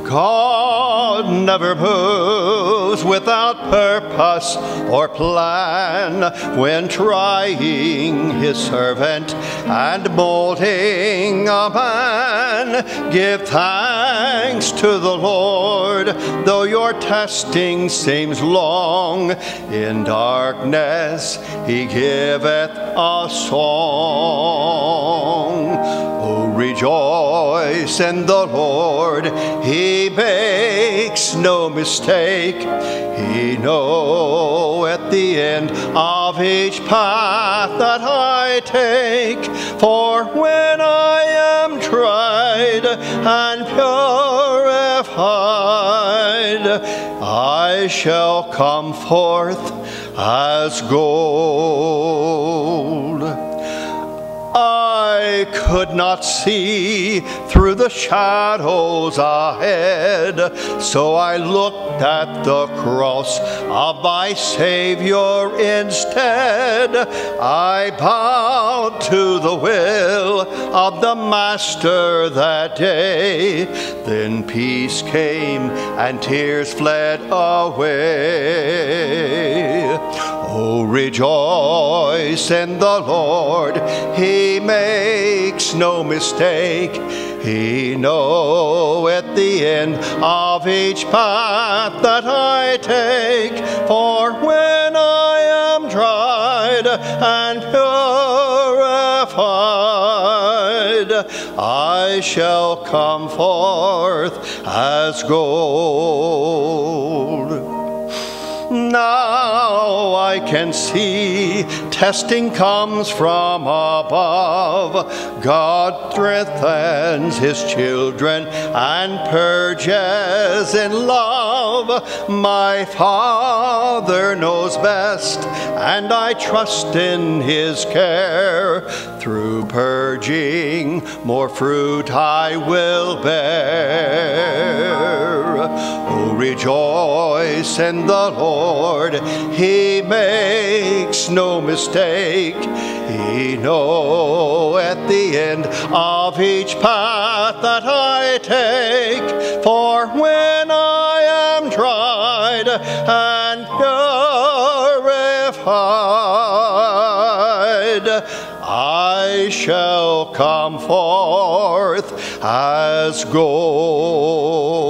God never moves without purpose or plan when trying his servant and molding a man. Give thanks to the Lord, though your testing seems long. In darkness he giveth a song. Oh, rejoice in the Lord, he makes no mistake. He knows at the end of each path that I take. For when I am tried and purified, I shall come forth as gold. I could not see through the shadows ahead, so I looked at the cross of my Savior instead. I bowed to the will of the Master that day. Then peace came and tears fled away. Oh, rejoice in the Lord, he makes no mistake. He knows at the end of each path that I take. For when I am tried and purified, I shall come forth as gold. Now I can see testing comes from above. God strengthens his children and purges in love. My Father knows best, and I trust in his care. Through purging, more fruit I will bear. Oh, rejoice in the Lord, he makes no mistake. He knows at the end of each path that I take. For when I am tried and purified, I shall come forth as gold.